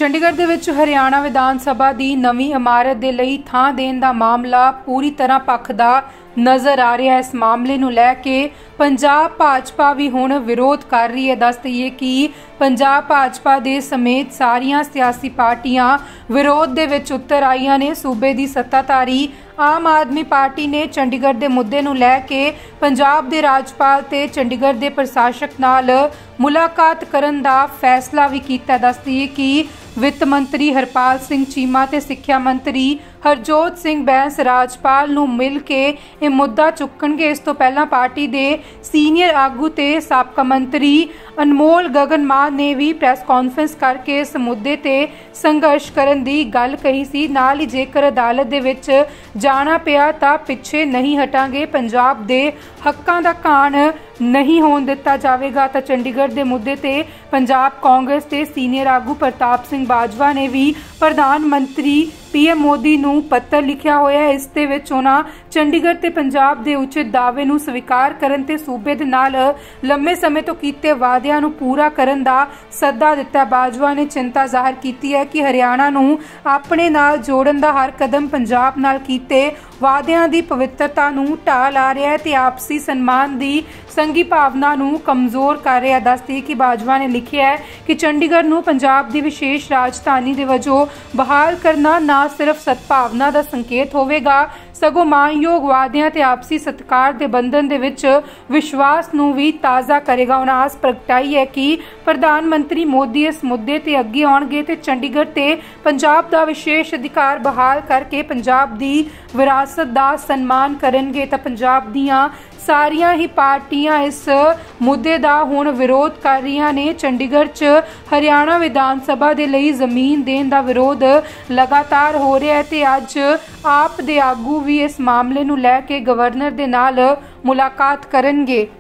ਚੰਡੀਗੜ੍ਹ ਦੇ ਵਿੱਚ ਹਰਿਆਣਾ ਵਿਧਾਨ ਸਭਾ ਦੀ ਨਵੀਂ ਇਮਾਰਤ ਦੇ ਲਈ ਥਾਂ ਦੇਣ ਦਾ ਮਾਮਲਾ ਪੂਰੀ ਤਰ੍ਹਾਂ ਭਖਦਾ ਨਜ਼ਰ ਆ ਰਿਹਾ ਹੈ। ਇਸ ਮਾਮਲੇ ਨੂੰ ਲੈ ਕੇ ਪੰਜਾਬ ਭਾਜਪਾ ਵੀ ਹੁਣ ਵਿਰੋਧ ਕਰ ਰਹੀ ਹੈ। ਦੱਸ ਦਈਏ ਕਿ ਪੰਜਾਬ ਭਾਜਪਾ ਦੇ ਸਮੇਤ ਸਾਰੀਆਂ ਸਿਆਸੀ ਪਾਰਟੀਆਂ ਵਿਰੋਧ ਦੇ ਵਿੱਚ ਉਤਰ ਆਈਆਂ ਨੇ। ਸੂਬੇ ਦੀ ਸੱਤਾਧਾਰੀ ਆਮ ਆਦਮੀ ਪਾਰਟੀ ਨੇ ਚੰਡੀਗੜ੍ਹ ਦੇ ਮੁੱਦੇ ਨੂੰ ਲੈ ਕੇ ਪੰਜਾਬ ਦੇ ਰਾਜਪਾਲ ਤੇ ਚੰਡੀਗੜ੍ਹ ਦੇ ਪ੍ਰਸ਼ਾਸਕ ਨਾਲ ਮੁਲਾਕਾਤ ਕਰਨ ਦਾ ਫੈਸਲਾ ਵੀ ਕੀਤਾ। ਦੱਸ ਦਈਏ ਕਿ ਵਿੱਤ ਮੰਤਰੀ ਹਰਪਾਲ ਸਿੰਘ ਚੀਮਾ ਤੇ ਸਿੱਖਿਆ ਮੰਤਰੀ ਹਰਜੋਤ ਸਿੰਘ ਬੈਂਸ ਰਾਜਪਾਲ ਨੂੰ ਮਿਲ ਕੇ ਇਹ ਮੁੱਦਾ ਚੁੱਕਣਗੇ। ਇਸ ਤੋਂ ਪਹਿਲਾਂ ਪਾਰਟੀ ਦੇ ਸੀਨੀਅਰ ਆਗੂ ਤੇ ਸਾਬਕਾ ਮੰਤਰੀ ਅਨਮੋਲ ਗਗਨ ਮਾਨ ਨੇ ਵੀ ਪ੍ਰੈਸ ਕਾਨਫਰੰਸ ਕਰਕੇ ਇਸ ਮੁੱਦੇ ਤੇ ਸੰਘਰਸ਼ ਕਰਨ ਦੀ ਗੱਲ ਕਹੀ ਸੀ। ਨਾਲ ਹੀ ਜੇਕਰ ਅਦਾਲਤ ਦੇ ਵਿੱਚ ਜਾਣਾ ਪਿਆ ਤਾਂ ਪਿੱਛੇ ਨਹੀਂ ਹਟਾਂਗੇ, ਪੰਜਾਬ ਦੇ ਹੱਕਾਂ ਦਾ ਘਾਣ ਨਹੀਂ ਹੋਣ ਦਿੱਤਾ ਜਾਵੇਗਾ। ਤਾਂ ਚੰਡੀਗੜ੍ਹ ਦੇ ਮੁੱਦੇ ਤੇ ਪੰਜਾਬ ਕਾਂਗਰਸ ਦੇ ਸੀਨੀਅਰ ਆਗੂ ਪ੍ਰਤਾਪ ਸਿੰਘ ਬਾਜਵਾ ਨੇ ਵੀ ਪ੍ਰਧਾਨ ਮੰਤਰੀ PM ਮੋਦੀ ਨੂੰ ਪੱਤਰ ਲਿਖਿਆ ਹੋਇਆ ਹੈ। ਇਸ ਦੇ ਵਿੱਚ ਉਹਨਾਂ ਚੰਡੀਗੜ੍ਹ ਤੇ ਪੰਜਾਬ ਦੇ ਉਚਿਤ ਦਾਅਵੇ ਨੂੰ ਸਵੀਕਾਰ ਕਰਨ ਤੇ ਸੂਬੇ ਦੇ ਨਾਲ ਲੰਮੇ ਸਮੇਂ ਤੋਂ ਕੀਤੇ ਵਾਅਦਿਆਂ ਨੂੰ ਪੂਰਾ ਕਰਨ ਦਾ ਸੱਦਾ ਦਿੱਤਾ। ਬਾਜਵਾ ਨੇ ਚਿੰਤਾ ਜ਼ਾਹਰ ਕੀਤੀ ਹੈ ਕਿ ਹਰਿਆਣਾ ਨੂੰ ਆਪਣੇ ਨਾਲ ਜੋੜਨ ਦਾ ਹਰ ਕਦਮ ਪੰਜਾਬ ਨਾਲ ਕੀਤੇ ਵਾਅਦਿਆਂ ਦੀ ਪਵਿੱਤਰਤਾ ਨੂੰ ਢਾਹ ਲਾ ਰਿਹਾ ਹੈ ਤੇ ਆਪਸੀ ਸਨਮਾਨ ਦੀ ਸੰਘੀ ਭਾਵਨਾ ਨੂੰ ਕਮਜ਼ੋਰ ਕਰ ਰਿਹਾ। ਦੱਸਦੀ ਕਿ ਬਾਜਵਾ ਨੇ ਲਿਖਿਆ ਹੈ ਕਿ ਚੰਡੀਗੜ੍ਹ ਨੂੰ ਪੰਜਾਬ ਦੀ ਵਿਸ਼ੇਸ਼ ਰਾਜਧਾਨੀ ਦੇ ਵਜੋਂ ਬਹਾਲ ਕਰਨਾ ਨਾ ਸਿਰਫ ਸਦਭਾਵਨਾ ਦਾ ਸੰਕੇਤ ਹੋਵੇਗਾ, ਸਗੋਂ ਮਾਨਯੋਗ ਵਾਅਦਿਆਂ ਤੇ ਆਪਸੀ ਸਤਿਕਾਰ ਦੇ ਬੰਧਨ ਦੇ ਵਿੱਚ ਵਿਸ਼ਵਾਸ ਨੂੰ ਵੀ ਤਾਜ਼ਾ ਕਰੇਗਾ। ਉਹਨਾਂ ਆਸ ਪ੍ਰਗਟਾਈ ਹੈ ਕਿ ਪ੍ਰਧਾਨ ਮੰਤਰੀ ਮੋਦੀ ਇਸ ਮੁੱਦੇ ਤੇ ਅੱਗੇ ਆਉਣਗੇ ਤੇ ਚੰਡੀਗੜ੍ਹ ਤੇ ਪੰਜਾਬ ਦਾ ਵਿਸ਼ੇਸ਼ ਅਧਿਕਾਰ ਬਹਾਲ ਕਰਕੇ ਪੰਜਾਬ ਦੀ ਵਿਰਾਸਤ ਦਾ ਸਨਮਾਨ ਕਰਨਗੇ। ਤਾਂ ਪੰਜਾਬ ਦੀਆਂ ਸਾਰੀਆਂ ਹੀ ਪਾਰਟੀਆਂ ਇਸ ਮੁੱਦੇ ਦਾ ਹੁਣ ਵਿਰੋਧ ਕਰ ਰਹੀਆਂ ਨੇ। ਚੰਡੀਗੜ੍ਹ 'ਚ ਹਰਿਆਣਾ ਵਿਧਾਨ ਸਭਾ ਦੇ ਲਈ ਜ਼ਮੀਨ ਦੇਣ ਦਾ ਵਿਰੋਧ ਲਗਾਤਾਰ ਹੋ ਰਿਹਾ ਹੈ ਤੇ ਅੱਜ ਆਪ ਦੇ ਆਗੂ ਵੀ ਇਸ ਮਾਮਲੇ ਨੂੰ ਲੈ ਕੇ ਗਵਰਨਰ ਦੇ ਨਾਲ ਮੁਲਾਕਾਤ ਕਰਨਗੇ।